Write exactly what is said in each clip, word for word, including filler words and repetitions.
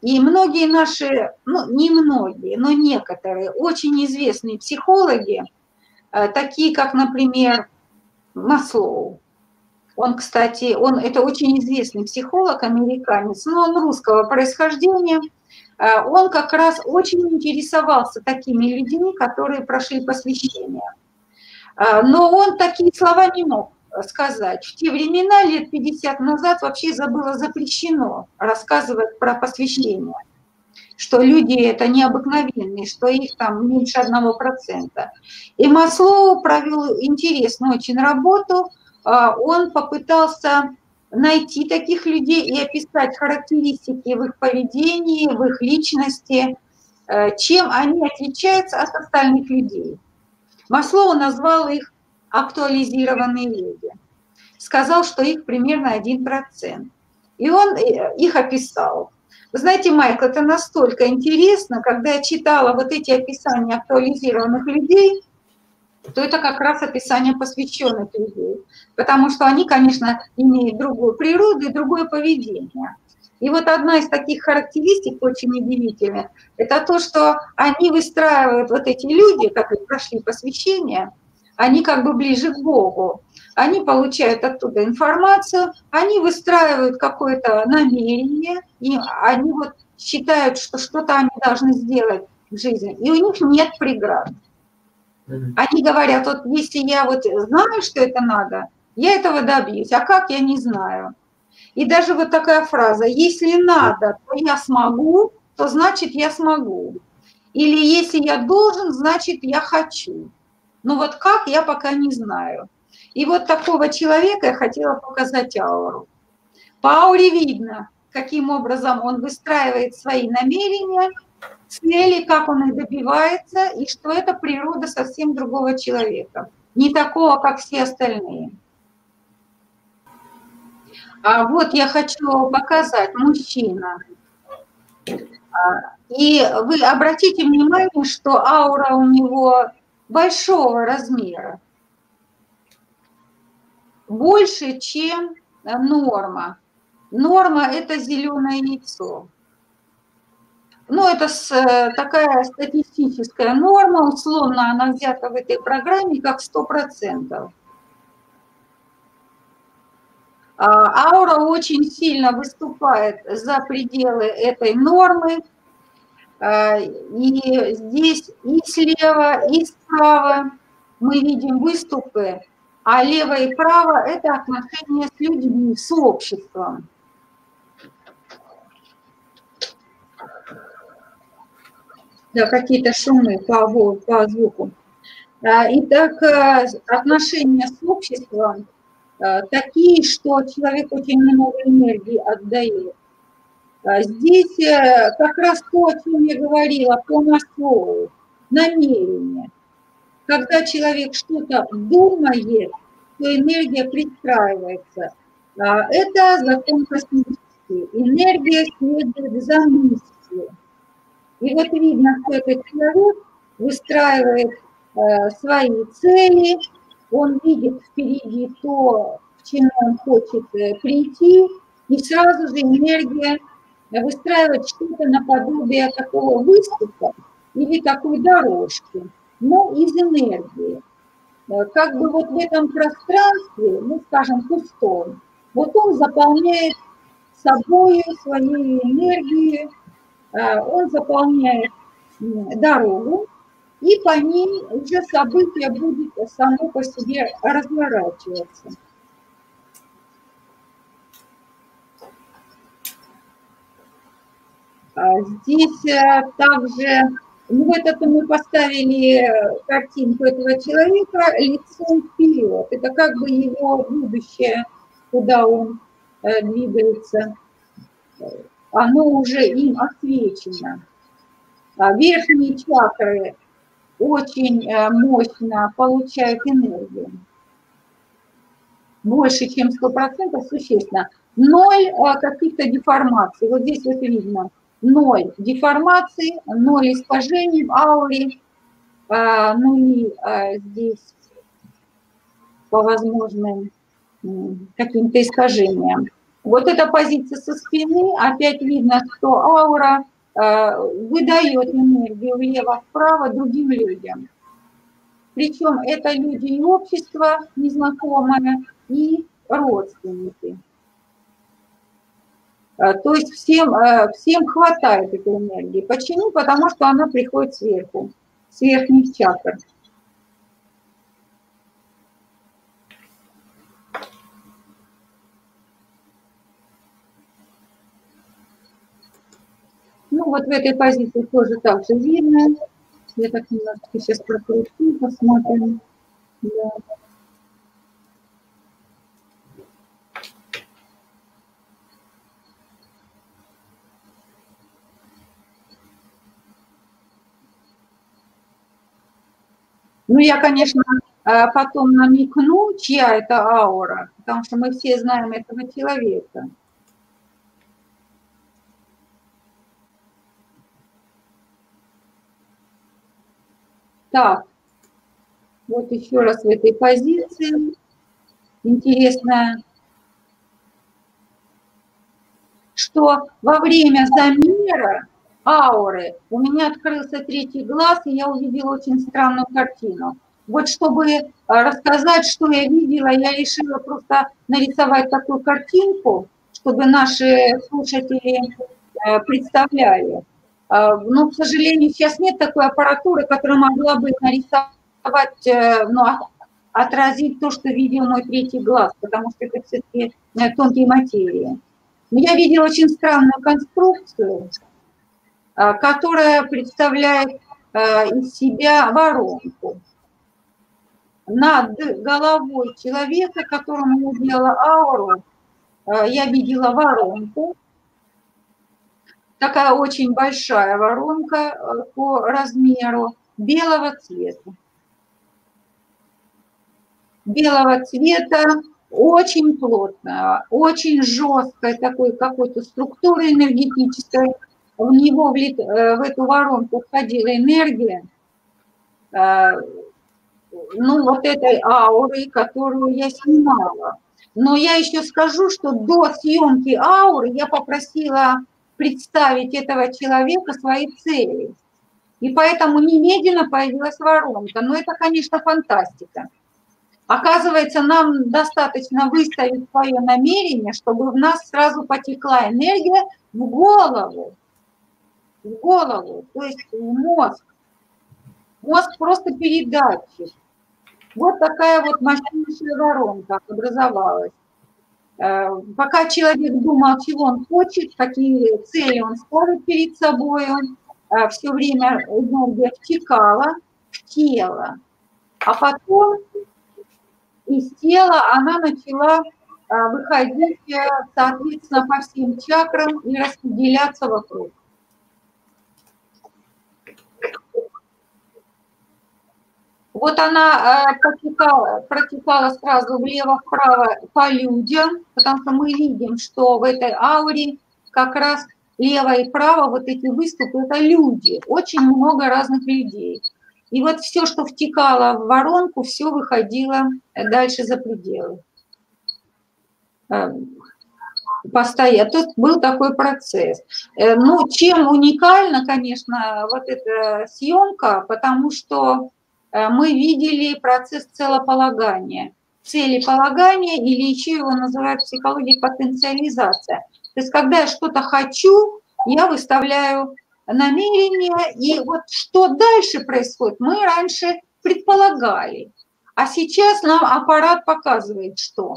И многие наши, ну не многие, но некоторые очень известные психологи, такие как, например, Маслоу. Он, кстати, он это очень известный психолог, американец, но он русского происхождения. Он как раз очень интересовался такими людьми, которые прошли посвящение. Но он такие слова не мог сказать. В те времена, лет пятьдесят назад, вообще было запрещено рассказывать про посвящение, что люди это необыкновенные, что их там меньше одного процента. И Маслоу провел интересную очень работу. Он попытался найти таких людей и описать характеристики в их поведении, в их личности, чем они отличаются от остальных людей. Маслоу назвал их актуализированные люди. Сказал, что их примерно один процент. И он их описал. Вы знаете, Майкл, это настолько интересно, когда я читала вот эти описания актуализированных людей, то это как раз описание посвященных людей. Потому что они, конечно, имеют другую природу и другое поведение. И вот одна из таких характеристик очень удивительных, это то, что они выстраивают, вот эти люди, которые прошли посвящение, они как бы ближе к Богу. Они получают оттуда информацию, они выстраивают какое-то намерение, и они вот считают, что что-то они должны сделать в жизни, и у них нет преград. Они говорят, вот если я вот знаю, что это надо, я этого добьюсь, а как, я не знаю. И даже вот такая фраза, если надо, то я смогу, то значит я смогу. Или если я должен, значит я хочу. Но вот как, я пока не знаю. И вот такого человека я хотела показать ауру. По ауре видно, каким образом он выстраивает свои намерения, цели, как он их добивается, и что это природа совсем другого человека. Не такого, как все остальные. А вот я хочу показать мужчина. И вы обратите внимание, что аура у него большого размера. Больше, чем норма. Норма – это зеленое яйцо. Ну, это такая статистическая норма, условно она взята в этой программе как сто процентов. Аура очень сильно выступает за пределы этой нормы. И здесь и слева, и справа мы видим выступы, а лево и право – это отношения с людьми, с обществом. Да, какие-то шумы по, по звуку. Итак, отношения с обществом такие, что человек очень много энергии отдает. Здесь как раз то, о чем я говорила, по Маслоу, намерение. Когда человек что-то думает, то энергия пристраивается. Это закон космический. Энергия следует за мыслью. И вот видно, что этот человек выстраивает свои цели, он видит впереди то, к чему он хочет прийти, и сразу же энергия выстраивать что-то наподобие такого выступа или такой дорожки, но из энергии. Как бы вот в этом пространстве, ну, скажем, пустом, вот он заполняет собой, своей энергией, он заполняет дорогу, и по ней уже событие будет само по себе разворачиваться. Здесь также, ну, вот это мы поставили картинку этого человека лицом вперед. Это как бы его будущее, куда он двигается, оно уже им освещено. Верхние чакры очень мощно получают энергию. Больше, чем сто процентов, существенно. Ноль каких-то деформаций. Вот здесь вот видно. Ноль деформаций, ноль искажений в ауре, нули здесь по возможным каким-то искажениям. Вот эта позиция со спины, опять видно, что аура э, выдает энергию влево-вправо другим людям. Причем это люди и общество незнакомое, и родственники. То есть всем, всем хватает этой энергии. Почему? Потому что она приходит сверху, с верхних чакр. Ну вот в этой позиции тоже так же видно. Я так немножко сейчас прокручу, посмотрим. Да. Ну, я, конечно, потом намекну, чья это аура, потому что мы все знаем этого человека. Так, вот еще раз в этой позиции. Интересно, что во время замера ауры у меня открылся третий глаз, и я увидела очень странную картину. Вот чтобы рассказать, что я видела, я решила просто нарисовать такую картинку, чтобы наши слушатели представляли. Но, к сожалению, сейчас нет такой аппаратуры, которая могла бы нарисовать, ну, отразить то, что видел мой третий глаз, потому что это все-таки тонкие материи. Я видела очень странную конструкцию, которая представляет из себя воронку. Над головой человека, которому я делала ауру, я видела воронку. Такая очень большая воронка по размеру, белого цвета. Белого цвета, очень плотная, очень жесткая такой какой-то структуры энергетической. В него, в эту воронку входила энергия, ну, вот этой ауры, которую я снимала. Но я еще скажу, что до съемки ауры я попросила представить этого человека свои цели. И поэтому немедленно появилась воронка. Но это, конечно, фантастика. Оказывается, нам достаточно выставить свое намерение, чтобы в нас сразу потекла энергия в голову. В голову, то есть в мозг. Мозг просто передатчик. Вот такая вот мощнейшая воронка образовалась. Пока человек думал, чего он хочет, какие цели он ставит перед собой, все время энергия втекала в тело. А потом из тела она начала выходить, соответственно, по всем чакрам и распределяться вокруг. Вот она протекала, протекала сразу влево-вправо по людям, потому что мы видим, что в этой ауре как раз лево и право, вот эти выступы, это люди, очень много разных людей. И вот все, что втекало в воронку, все выходило дальше за пределы. Постоянно. То есть был такой процесс. Ну, чем уникальна, конечно, вот эта съемка, потому что мы видели процесс целеполагания. Целеполагание, или еще его называют в психологии потенциализация. То есть когда я что-то хочу, я выставляю намерение, и вот что дальше происходит, мы раньше предполагали. А сейчас нам аппарат показывает, что.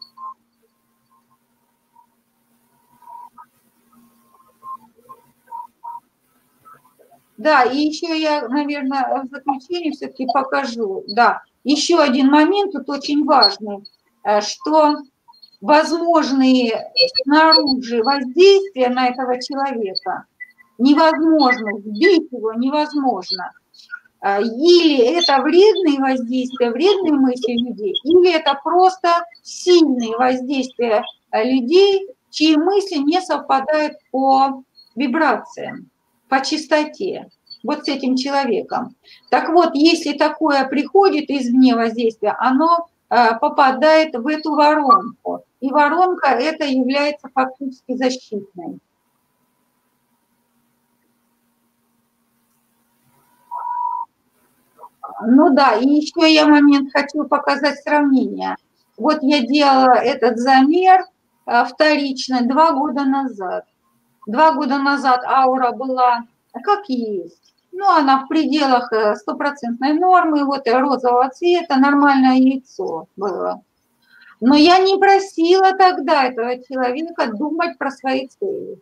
Да, и еще я, наверное, в заключение все-таки покажу. Да, еще один момент тут очень важный, что возможные снаружи воздействия на этого человека невозможно, сбить его невозможно. Или это вредные воздействия, вредные мысли людей, или это просто сильные воздействия людей, чьи мысли не совпадают по вибрациям, по частоте, вот с этим человеком. Так вот, если такое приходит извне воздействия, оно попадает в эту воронку. И воронка это является фактически защитной. Ну да, и еще я момент хочу показать сравнение. Вот я делала этот замер вторично два года назад. Два года назад аура была как есть. Ну, она в пределах стопроцентной нормы, вот и розового цвета, нормальное яйцо было. Но я не просила тогда этого человека думать про свои цели.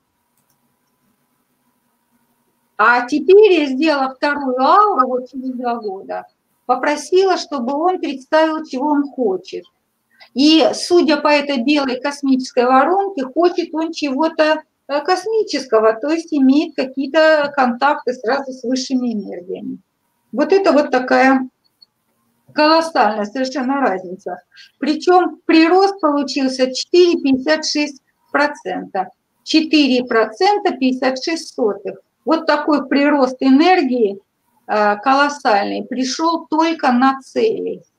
А теперь я сделала вторую ауру вот через два года, попросила, чтобы он представил, чего он хочет. И, судя по этой белой космической воронке, хочет он чего-то космического, то есть имеет какие-то контакты сразу с высшими энергиями. Вот это вот такая колоссальная совершенно разница. Причем прирост получился четыре целых пятьдесят шесть сотых процента. четыре процента пятьдесят шесть сотых. Вот такой прирост энергии колоссальный пришел только на цели.